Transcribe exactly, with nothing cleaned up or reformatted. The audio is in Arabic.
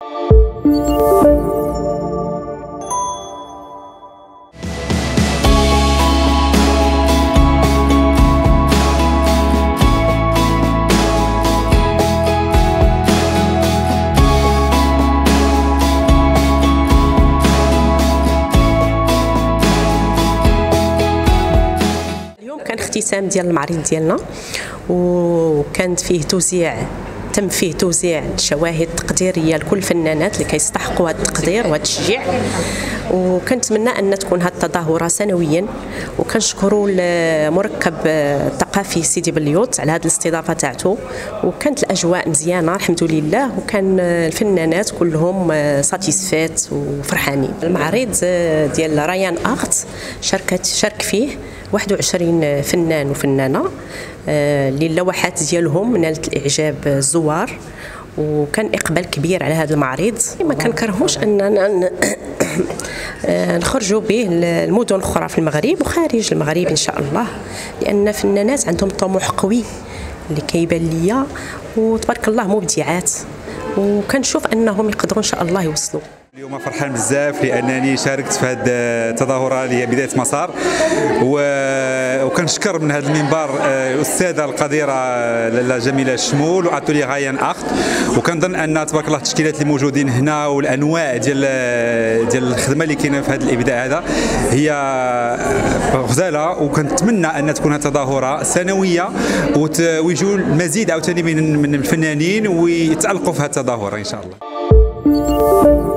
كان اختتام ديال المعرض ديالنا، وكانت فيه توزيع تم فيه توزيع شواهد تقديريه لكل الفنانات اللي كيستحقوا هذا التقدير وهذا التشجيع. وكنتمنى ان تكون هذه التظاهره سنويا، وكنشكروا المركب الثقافي سيدي بليوت على هذه الاستضافه تاعته، وكانت الاجواء مزيانه الحمد لله، وكان الفنانات كلهم ساتيسفيت وفرحانين. المعرض ديال رايان ارت شاركت شارك فيه واحد وعشرين فنان وفنانه اللي اللوحات ديالهم نالت الاعجاب الزوار، وكان اقبال كبير على هذا المعرض. ما كنكرهوش اننا نخرجوا به المدن الاخرى في المغرب وخارج المغرب ان شاء الله، لان فنانات عندهم طموح قوي اللي كيبان ليا، وتبارك الله مبدعات، وكنشوف انهم يقدروا ان شاء الله يوصلوا. اليوم فرحان بزاف لانني شاركت في هذه التظاهره اللي هي بدايه مسار، وكنشكر من هذا المنبر الاستاذه القديره لاله جميله الشمول واتولي رايان ارت، وكنظن ان تبارك الله التشكيلات اللي موجودين هنا والانواع ديال ديال الخدمه اللي كاينه في هذا الابداع هذا هي غزاله، وكنتمنى ان تكون هذه التظاهره سنويه ويجوا المزيد عاوتاني من الفنانين ويتالقوا في هذه التظاهره ان شاء الله.